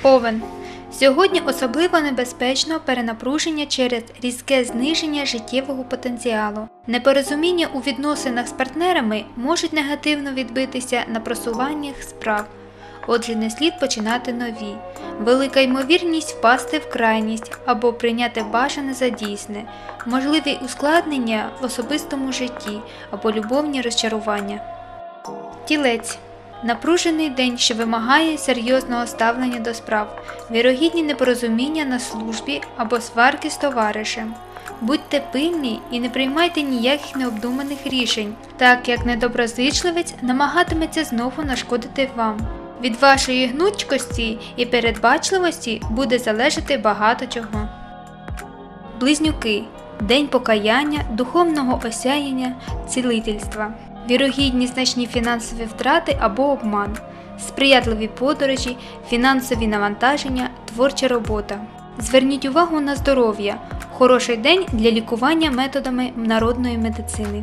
Овен. Сьогодні особливо небезпечно перенапруження через різке зниження життєвого потенціалу. Непорозуміння у відносинах з партнерами можуть негативно відбитися на просуваннях справ. Отже, не слід починати нові. Велика ймовірність впасти в крайність або прийняти бажане за дійсне. Можливі ускладнення в особистому житті або любовні розчарування. Тілець. Напружений день, що вимагає серйозного ставлення до справ, вірогідні непорозуміння на службі або сварки з товаришем. Будьте пильні і не приймайте ніяких необдуманих рішень, так як недоброзичливець намагатиметься знову нашкодити вам. Від вашої гнучкості і передбачливості буде залежати багато чого. Близнюки. День покаяння, духовного осяяння, цілительства. Вірогідні значні фінансові втрати або обман, сприятливі подорожі, фінансові навантаження, творча робота. Зверніть увагу на здоров'я. Хороший день для лікування методами народної медицини.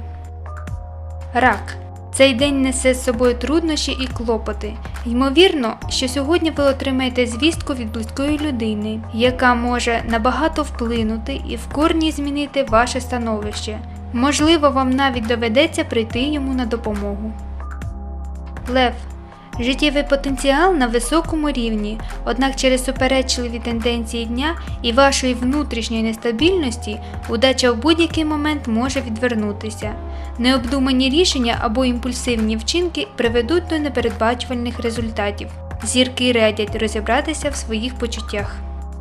Рак. Цей день несе з собою труднощі і клопоти. Ймовірно, що сьогодні ви отримаєте звістку від близької людини, яка може набагато вплинути і в корні змінити ваше становище. Можливо, вам навіть доведеться прийти йому на допомогу. Лев. Життєвий потенціал на високому рівні, однак через суперечливі тенденції дня і вашої внутрішньої нестабільності удача в будь-який момент може відвернутися. Необдумані рішення або імпульсивні вчинки приведуть до непередбачувальних результатів. Зірки радять розібратися в своїх почуттях.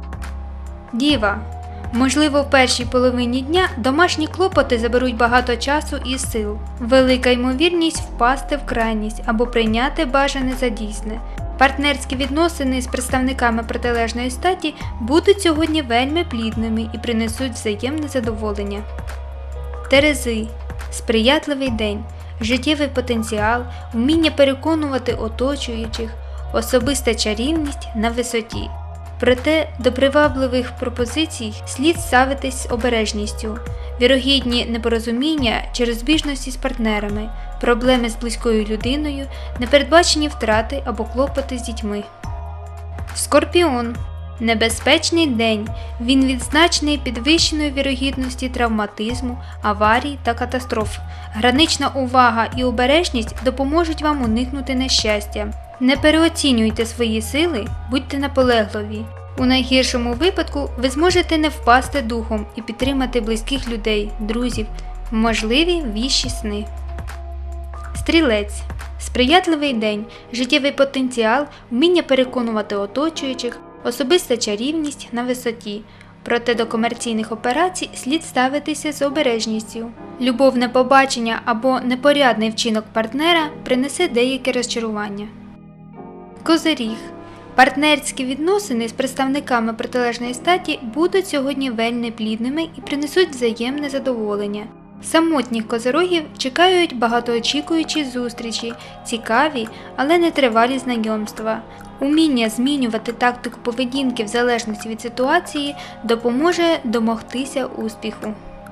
Діва. Можливо, в першій половині дня домашні клопоти заберуть багато часу і сил. Велика ймовірність впасти в крайність або прийняти бажане за дійсне. Партнерські відносини з представниками протилежної статі будуть сьогодні вельми плідними і принесуть взаємне задоволення. Терези. Сприятливий день. Життєвий потенціал, вміння переконувати оточуючих, особиста чарівність на висоті. Проте до привабливих пропозицій слід ставитись з обережністю. Вірогідні непорозуміння чи розбіжності з партнерами, проблеми з близькою людиною, непередбачені втрати або клопоти з дітьми. Скорпіон. Небезпечний день. Він відзначений підвищеною вірогідністю травматизму, аварій та катастроф. Гранична увага і обережність допоможуть вам уникнути нещастя. Не переоцінюйте свої сили, будьте наполегливі. У найгіршому випадку ви зможете не впасти духом і підтримати близьких людей, друзів, можливі віщі сни. Стрілець. Сприятливий день, життєвий потенціал, вміння переконувати оточуючих, особиста чарівність на висоті. Проте до комерційних операцій слід ставитися з обережністю. Любовне побачення або непорядний вчинок партнера принесе деяке розчарування. Козиріг. Партнерські відносини з представниками протилежної статі будуть сьогодні вельми плідними і принесуть взаємне задоволення. Самотніх козирогів чекають багатоочікуючі зустрічі, цікаві, але нетривалі знайомства. Уміння змінювати тактику поведінки в залежності від ситуації допоможе домогтися успіху.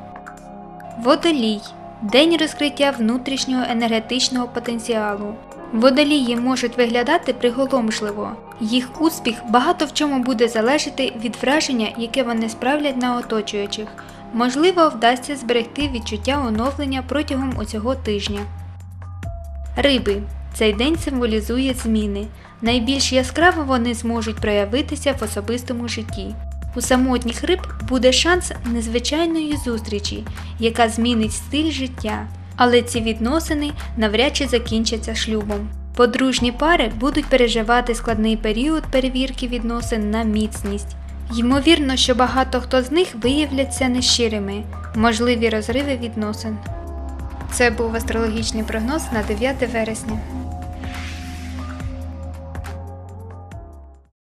Водолій. День розкриття внутрішнього енергетичного потенціалу. Водолії можуть виглядати приголомшливо. Їх успіх багато в чому буде залежати від враження, яке вони справлять на оточуючих. Можливо, вдасться зберегти відчуття оновлення протягом оцього тижня. Риби. Цей день символізує зміни. Найбільш яскраво вони зможуть проявитися в особистому житті. У самотніх риб буде шанс незвичайної зустрічі, яка змінить стиль життя. Але ці відносини навряд чи закінчаться шлюбом. Подружні пари будуть переживати складний період перевірки відносин на міцність. Ймовірно, що багато хто з них виявляться нещирими, можливі розриви відносин. Це був астрологічний прогноз на 9 вересня.